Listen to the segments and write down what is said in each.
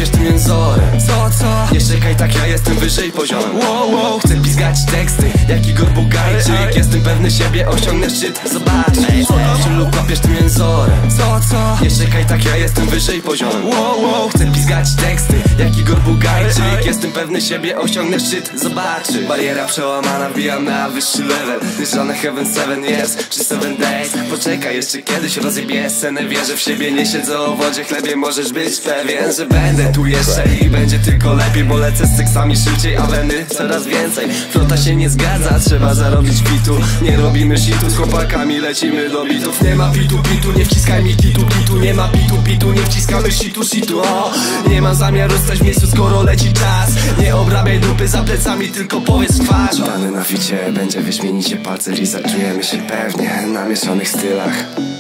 łapiesz tym jęzorem. Co? Nie czekaj, tak ja jestem wyżej poziomem. Wow, chcę pizgać teksty jak Igor Bugajczyk. Jestem pewny siebie, osiągnę szczyt, zobaczysz. Lub łapiesz tym jęzorem. Co? Nie czekaj, tak ja jestem wyżej poziomem. Wow, chcę pizgać teksty jak Igor Bugajczyk. Jestem pewny siebie, osiągnę szczyt, zobaczysz. Bariera przełamana, wbijam na wyższy level. Wyżone Heaven 7 years czy 7 days. Poczekaj, jeszcze kiedyś rozjebię scenę. Wierzę w siebie, nie siedzę o wodzie chlebie. Możesz być pewien, że będę tu jeszcze i będzie tylko lepiej, bo lecę z seksami szybciej, a weny coraz więcej. Flota się nie zgadza, trzeba zarobić pitu. Nie robimy shitu, z chłopakami lecimy do bitów. Nie ma pitu, nie wciskaj mi kitu. Nie ma pitu, nie wciskamy shitu. Nie mam zamiaru stać w miejscu, skoro leci czas. Nie obrabiaj dupy za plecami, tylko powiedz twarz. Dany na ficie, będzie wyśmienicie, palce Liza. Czujemy się pewnie na mieszanych stylach.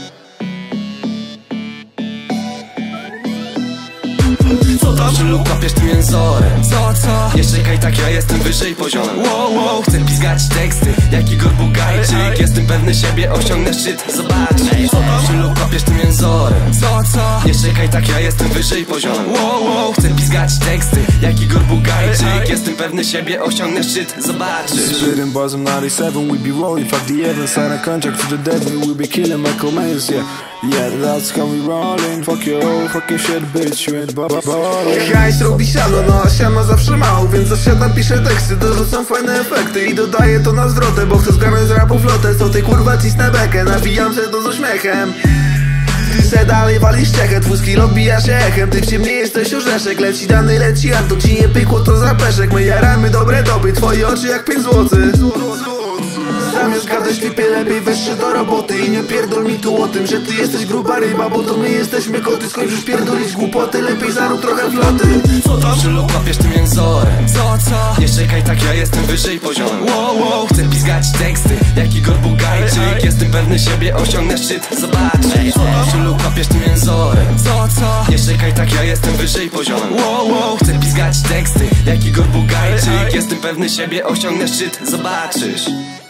Co tam? Lub łapiesz tym jęzorem. Co? Nie czekaj, tak ja jestem wyżej poziomem. Wow, chcę pizgać teksty jak Igor Bugajczyk. Jestem pewny siebie, osiągnę szczyt, zobaczysz. Co tam? Lub łapiesz tym jęzorem. Co? Nie czekaj, tak ja jestem wyżej poziomem. Wow, chcę pizgać teksty jak Igor Bugajczyk. Jestem pewny siebie, osiągnę szczyt, zobaczysz. Spitting bars on 97, we be rolling. Fuck the Evans, sign a contract to the devil. We be killing Michael Myers, yeah. Yeah, that's how we rollin'. Fuck your shit, bitch, you ain't ballin'. Hajs robi siano, no a siano zawsze mało. Więc zasiadam, piszę teksty, dorzucam fajne efekty i dodaję to na zwrotę, bo chcę zgarnąć z rapu flotę. Co tej kurwa cisnę bekę, nawijam się to z uśmiechem. Ty se dalej walisz ciechę, twój skill odbija się echem. Ty w ciemnie jesteś orzeszek, leci dany, leci Anton. Ci nie pykło to zapeszek, my jaramy dobre doby. Twoje oczy jak 5 złotych. Zamiast gadać klipie, lepiej weź się do roboty. I nie pierdol mi tu o tym, że ty jesteś gruba ryba, bo to my jesteśmy koty. Skończysz pierdolić głupoty, lepiej zarób trochę floty. Co tam? Lub łapiesz tym jęzorem. Co? Nie czekaj, tak ja jestem wyżej poziomem. Wow, chcę pizgać teksty jak Igor Bugajczyk. Jestem pewny siebie, osiągnę szczyt, zobaczysz. Lub łapiesz tym jęzorem. Co? Nie czekaj, tak ja jestem wyżej poziomem. Wow, chcę pizgać teksty jak Igor Bugajczyk. Jestem pewny siebie, osiągnę szczyt, zobaczysz.